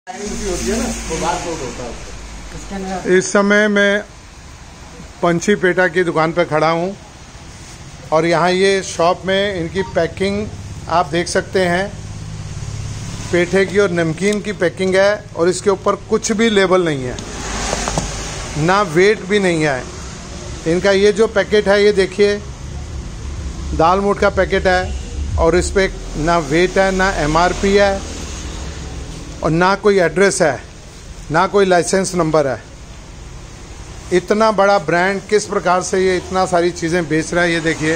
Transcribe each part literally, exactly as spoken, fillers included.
इस समय मैं पंछी पेटा की दुकान पर खड़ा हूँ और यहाँ ये शॉप में इनकी पैकिंग आप देख सकते हैं। पेठे की और नमकीन की पैकिंग है और इसके ऊपर कुछ भी लेबल नहीं है, ना वेट भी नहीं है। इनका ये जो पैकेट है ये देखिए, दाल मोठ का पैकेट है और इस पर ना वेट है, ना एमआरपी है और ना कोई एड्रेस है, ना कोई लाइसेंस नंबर है। इतना बड़ा ब्रांड किस प्रकार से ये इतना सारी चीज़ें बेच रहा है, ये देखिए।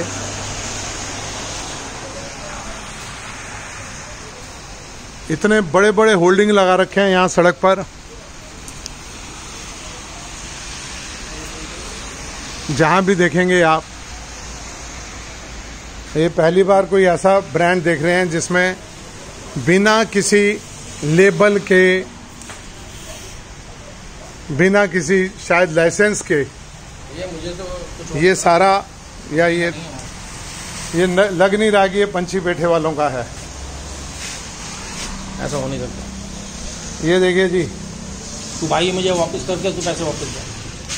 इतने बड़े बड़े होल्डिंग लगा रखे हैं यहाँ सड़क पर। जहाँ भी देखेंगे आप, ये पहली बार कोई ऐसा ब्रांड देख रहे हैं जिसमें बिना किसी लेबल के, बिना किसी शायद लाइसेंस के, ये मुझे तो कुछ ये सारा या ये ये न, लग नहीं रहा कि ये पंछी पेठे वालों का है। ऐसा हो नहीं सकता। ये देखिए जी, तू भाई मुझे वापस करके तू पैसे वापस दे।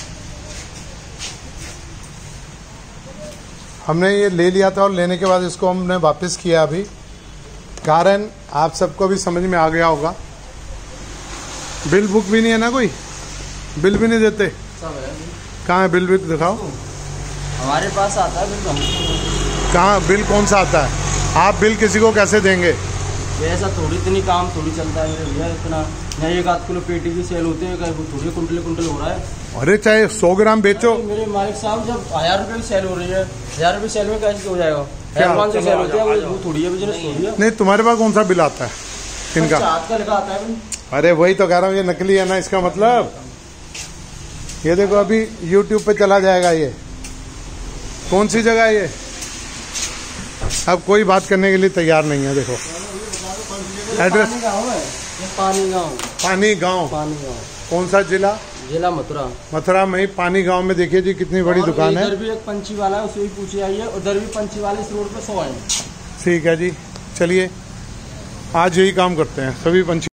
हमने ये ले लिया था और लेने के बाद इसको हमने वापस किया। अभी कारण आप सबको भी समझ में आ गया होगा। बिल बुक भी नहीं है ना, कोई बिल भी नहीं देते। कहाँ है बिल? भी दिखाओ। हमारे पास आता है बिल। कहाँ बिल? कौन सा आता है? आप बिल किसी को कैसे देंगे? ये ऐसा थोड़ी इतनी काम थोड़ी चलता है मेरे भैया। इतना यहाँ एक आध किलो पेटी की सेल होती है, थोड़ी कुंटल कुंटल हो रहा है। अरे चाहे सौ ग्राम बेचो। मेरे मालिक साहब, जब हजार रुपये की सेल हो रही है, हजार रुपये सेल में कैसे हो जाएगा? हजार से सेल होती है, वो थोड़ी है बिजनेस थोड़ी है। नहीं, तुम्हारे पास कौन सा बिल आता है? किनका? हाथ का लिखा आता है। अरे वही तो कह रहा हूँ, ये नकली है ना, इसका मतलब। ये देखो अभी यूट्यूब पे चला जाएगा। ये कौन सी जगह है ये? अब कोई बात करने के लिए तैयार नहीं है। देखो एड्रेस पानी गाँव। पानी गांव। पानी गाँव कौन सा जिला? जिला मथुरा। मथुरा में ही पानी गांव में देखिए जी कितनी बड़ी दुकान है। इधर भी एक पंछी वाला है, उसे भी पूछे आइए। उधर भी पंछी वाले इस रोड पे सौ है। ठीक है जी, चलिए आज यही काम करते हैं। सभी पंछी